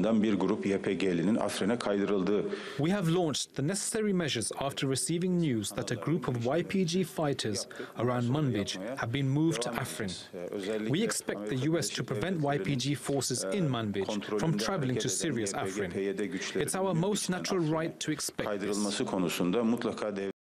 tarafından bir grup YPG'linin Afrin'e kaydırıldığı. We have launched the necessary measures after receiving news that a group of YPG fighters around Manbij have been moved to Afrin. We expect the US to prevent YPG forces in Manbij from traveling to Syria's Afrin. It's our most natural right to expect this.